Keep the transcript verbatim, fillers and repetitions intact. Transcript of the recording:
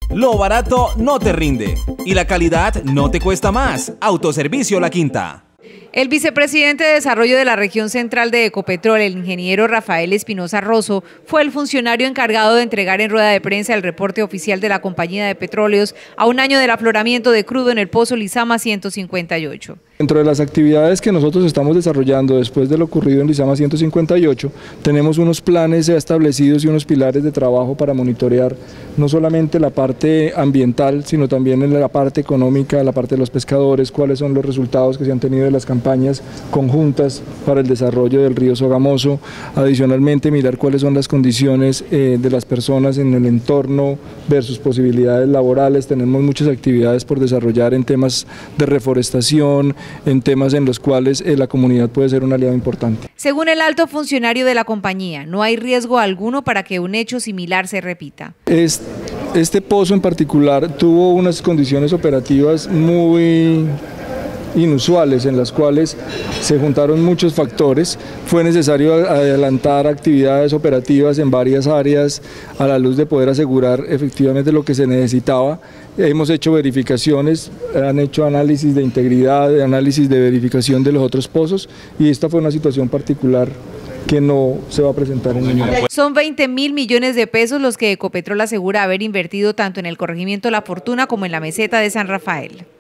Lo barato no te rinde y la calidad no te cuesta más. Autoservicio La Quinta. El vicepresidente de Desarrollo de la Región Central de Ecopetrol, el ingeniero Rafael Espinosa Rosso, fue el funcionario encargado de entregar en rueda de prensa el reporte oficial de la Compañía de Petróleos a un año del afloramiento de crudo en el pozo Lizama ciento cincuenta y ocho. Dentro de las actividades que nosotros estamos desarrollando después de lo ocurrido en Lizama ciento cincuenta y ocho, tenemos unos planes ya establecidos y unos pilares de trabajo para monitorear no solamente la parte ambiental, sino también en la parte económica, la parte de los pescadores, cuáles son los resultados que se han tenido de las campañas conjuntas para el desarrollo del río Sogamoso. Adicionalmente, mirar cuáles son las condiciones eh, de las personas en el entorno versus posibilidades laborales. Tenemos muchas actividades por desarrollar en temas de reforestación, en temas en los cuales eh, la comunidad puede ser un aliado importante. Según el alto funcionario de la compañía, no hay riesgo alguno para que un hecho similar se repita. Este, este pozo en particular tuvo unas condiciones operativas muy inusuales en las cuales se juntaron muchos factores. Fue necesario adelantar actividades operativas en varias áreas a la luz de poder asegurar efectivamente lo que se necesitaba. Hemos hecho verificaciones, han hecho análisis de integridad, análisis de verificación de los otros pozos, y esta fue una situación particular que no se va a presentar en ningún momento. Son veinte mil millones de pesos los que Ecopetrol asegura haber invertido tanto en el corregimiento La Fortuna como en la meseta de San Rafael.